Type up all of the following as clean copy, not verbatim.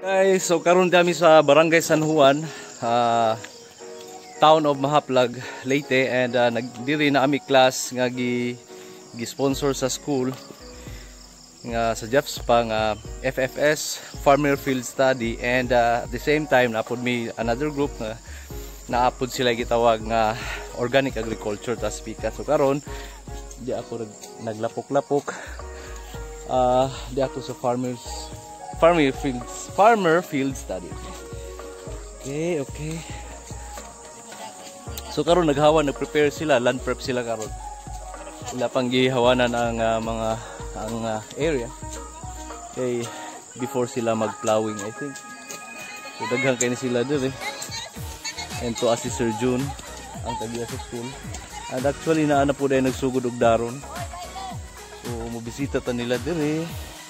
Guys, so karon kami sa Barangay San Juan, town of Mahaplag, Leyte, and nagdiri na ami class nga gi-sponsor sa school nga sa JEFSPA nga FFS Farmer Field Study, and at the same time napod mi another group nga naapod sila gitawag nga Organic Agriculture ta speaker. So karon di ako naglapok-lapok, di ako sa Farmer Field Study. Okay. So karon nagprepare sila, land prep sila karon. Sila pang gihawanan ang area. Okay, before sila mag-plowing, I think. So daghang kay ni sila dire. And to assist Sir June ang tagiya sa school. And actually naana po dahil nagsugod og daron. So mobisita ta nila dire.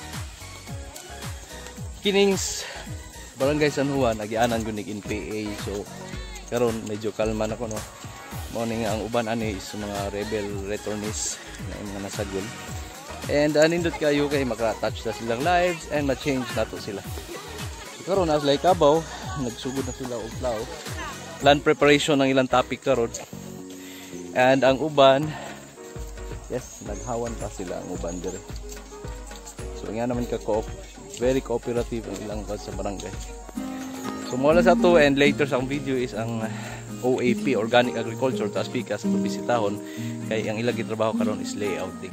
Kinings Barangay San Juan agianan gunig in PA. So karon medyo kalma na ko, no. Morning ang uban ani is mga rebel returnees na mga nasagol. And nindot kayo kay maka-touch na silang lives and ma-change nato sila. So karon as like abaw nagsugod na sila og plow. Land preparation ang ilang topic karon. And ang uban, yes, naghawan pa sila ang uban dire. So nga naman very cooperative ang ilang sa barangay. So mula sa to, and later sa video is ang OAP, Organic Agriculture, ta speakers to bisitahon kay ang ilang gitrabaho karon is layouting.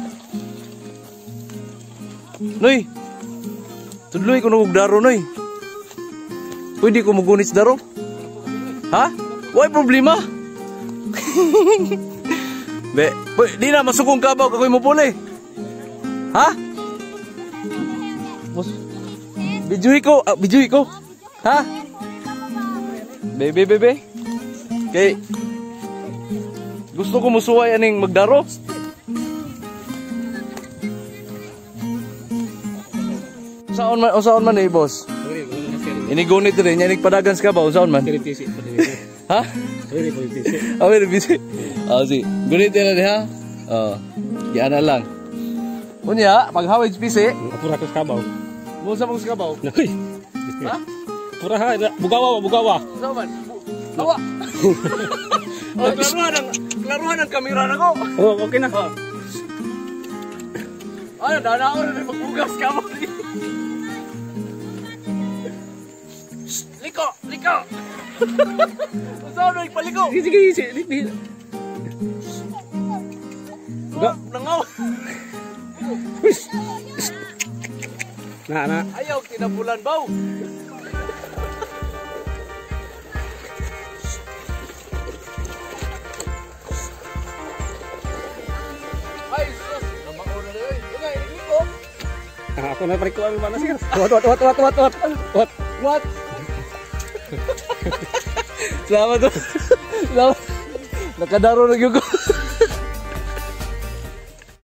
Noy, tudloy ko nung daro, Noy. Pwede ko magunit daro? Ha? Why problema? Di na masukong kabaw kakoy mo puli. Ha? Bijuhi ko. Ha? Bebe. Okay. Gusto ko musuway aning magdaro. Unsaon man boss? Inigunit rin, yan padagan ka ba? Unsaon man? Ha? Very busy. Si, gunit na ha? Yan na lang. Kunya, paghawid pisi. Pura ka kabaw. Musa mong kabaw? Noy. Ha? Pura ha, bugawa. Unsaon man? Awa. Klaruhan ang kamera na ko. Oh, okay na. Ano, danaon na magbugas ka mo. Liko! Saan na ipaliko? Sige. Nangaw! Na. Ayaw, tinabulan baw! Ay, sus! Namauna na yun! Ingay, liko! Ako na parikuan mana siya. What? Salamat. Nakadaro na yung ko.